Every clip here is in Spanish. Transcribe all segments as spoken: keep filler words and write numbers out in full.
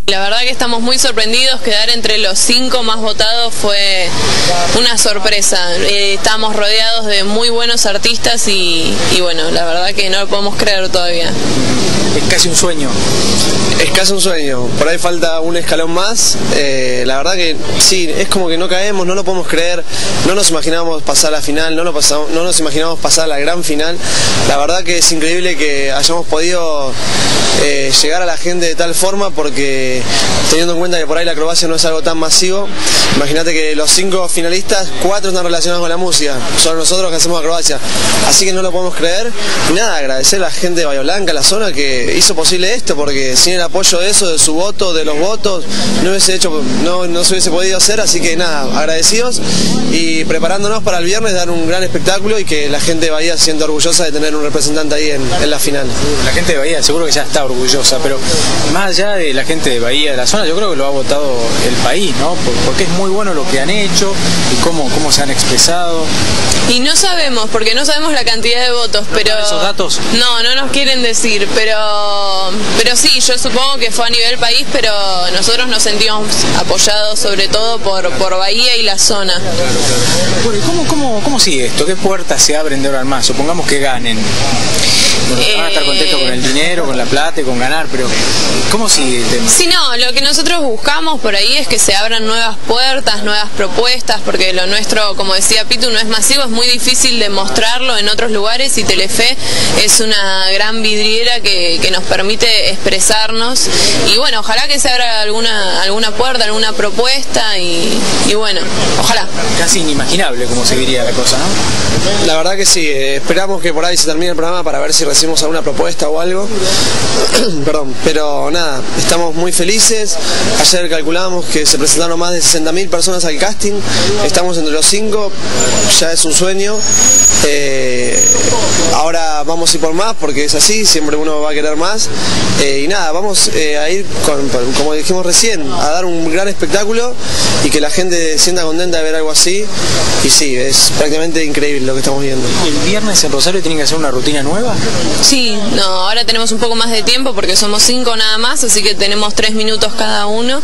La verdad que estamos muy sorprendidos, quedar entre los cinco más votados fue una sorpresa. Eh, estamos rodeados de muy buenos artistas y, y bueno, la verdad que no lo podemos creer todavía. Es casi un sueño. Es casi un sueño, por ahí falta un escalón más. Eh, la verdad que sí, es como que no caemos, no lo podemos creer, no nos imaginábamos pasar a la final, no, lo pasamos, no nos imaginábamos pasar a la gran final. La verdad que es increíble que hayamos podido eh, llegar a la gente de tal forma, porque teniendo en cuenta que por ahí la acrobacia no es algo tan masivo, imagínate que los cinco finalistas, cuatro están relacionados con la música, son nosotros que hacemos acrobacia, así que no lo podemos creer. Y nada, agradecer a la gente de Bahía Blanca, la zona, que hizo posible esto, porque sin el apoyo de eso, de su voto, de los votos, no hubiese hecho, no, no se hubiese podido hacer, así que nada, agradecidos y preparándonos para el viernes dar un gran espectáculo y que la gente de Bahía se sienta orgullosa de tener un representante ahí en, en la final. La gente de Bahía seguro que ya está orgullosa, pero más allá de la gente de Bahía, de la zona, yo creo que lo ha votado el país, ¿no? Porque es muy bueno lo que han hecho y cómo, cómo se han expresado. Y no sabemos, porque no sabemos la cantidad de votos, pero... ¿Esos datos? No, no nos quieren decir, pero pero sí, yo supongo que fue a nivel país, pero nosotros nos sentimos apoyados sobre todo por, por Bahía y la zona. Claro, claro. Bueno, ¿y cómo, cómo, cómo sigue esto? ¿Qué puertas se abren de ahora en más? Supongamos que ganen. Bueno, eh, van a estar contentos con el dinero, con la plata y con ganar, pero ¿cómo sigue el tema? Sí, no, lo que nosotros buscamos por ahí es que se abran nuevas puertas, nuevas propuestas, porque lo nuestro, como decía Pitu, no es masivo, es muy difícil de mostrarlo en otros lugares y Telefe es una gran vidriera que, que nos permite expresarnos y bueno, ojalá que se abra alguna, alguna puerta, alguna propuesta y, y bueno, ojalá. Casi inimaginable cómo seguiría la cosa, ¿no? La verdad que sí, eh, esperamos que por ahí se termine el programa para ver si recibimos alguna propuesta o algo. Perdón, pero nada, estamos muy felices. Ayer calculamos que se presentaron más de sesenta mil personas al casting, estamos entre los cinco, ya es un sueño. Eh, ahora vamos a ir por más porque es así, siempre uno va a querer más. Eh, y nada, vamos eh, a ir, con, como dijimos recién, a dar un gran espectáculo y que la gente sienta contenta de ver algo así. Y sí, es prácticamente increíble lo que estamos viendo. ¿El viernes en Rosario tienen que hacer una rutina nueva? Sí, no, ahora tenemos un poco más de tiempo porque somos cinco nada más, así que tenemos tres minutos cada uno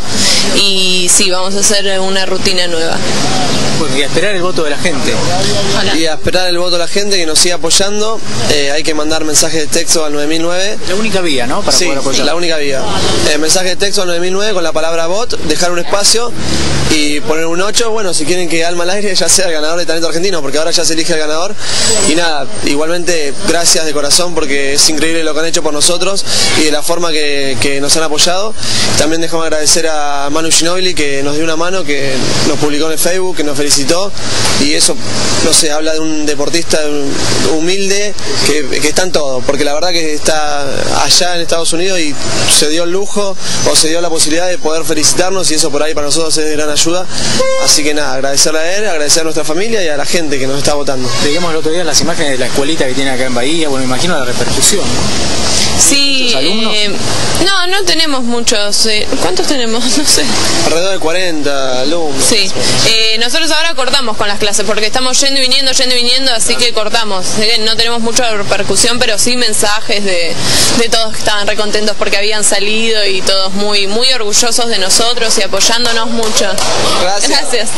y sí, vamos a hacer una rutina nueva. Bueno, y a esperar el voto de la gente. Ojalá. Y a esperar el voto de la gente que nos siga apoyando. Eh, hay que mandar mensajes de texto al nueve mil nueve. La única vía, ¿no? Para sí, poder apoyar. La única vía. Eh, mensaje de texto al nueve mil nueve con la palabra bot, dejar un espacio y poner un ocho. Bueno, si quieren que Alma al aire ya sea el ganador de Talento Argentino, porque ahora ya se elige el ganador. Y nada, igualmente gracias de corazón porque es increíble lo que han hecho por nosotros y de la forma que, que nos han apoyado. También dejamos agradecer a Manu Ginobili que nos dio una mano, que nos publicó en el Facebook, que nos felicitó y eso, no sé, habla de un deportista humilde que, que está en todo, porque la verdad que está allá en Estados Unidos y se dio el lujo o se dio la posibilidad de poder felicitarnos y eso por ahí para nosotros es de gran ayuda. Así que nada, agradecerle a él, agradecer a nuestra familia y a la gente que nos está votando. Digamos el otro día las imágenes de la escuelita que tiene acá en Bahía, bueno, imagino la repercusión, ¿no? Sí, eh, no, no tenemos muchos, eh, ¿cuántos tenemos? No sé. Alrededor de cuarenta alumnos. Sí, eh, nosotros ahora cortamos con las clases porque estamos yendo y viniendo, yendo y viniendo, así que cortamos. No tenemos mucha repercusión, pero sí mensajes de, de todos que estaban recontentos porque habían salido y todos muy muy orgullosos de nosotros y apoyándonos mucho. Gracias. Gracias.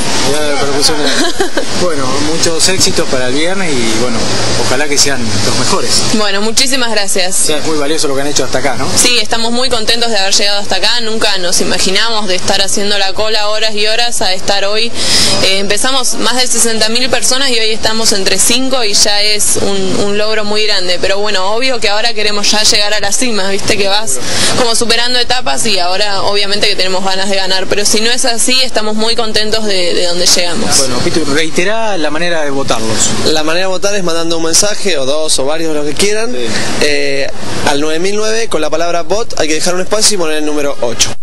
Bueno, muchos éxitos para el viernes y bueno, ojalá que sean los mejores. Bueno, muchísimas gracias. Sí, es muy valioso lo que han hecho hasta acá, ¿no? Sí, estamos muy contentos de haber llegado hasta acá, nunca nos imaginamos de estar haciendo la cola horas y horas a estar hoy. Eh, empezamos más de sesenta mil personas y hoy estamos entre cinco y ya es un, un logro muy grande, pero bueno, obvio que ahora queremos ya llegar a la cima, viste que vas como superando etapas y ahora obviamente que tenemos ganas de ganar, pero si no es así estamos muy contentos de, de donde llegamos. Bueno, Pitu, reitera la manera de votarlos. La manera de votar es mandando un mensaje o dos o varios, los que quieran, sí. eh, al nueve mil nueve con la palabra bot, hay que dejar un espacio y poner el número ocho.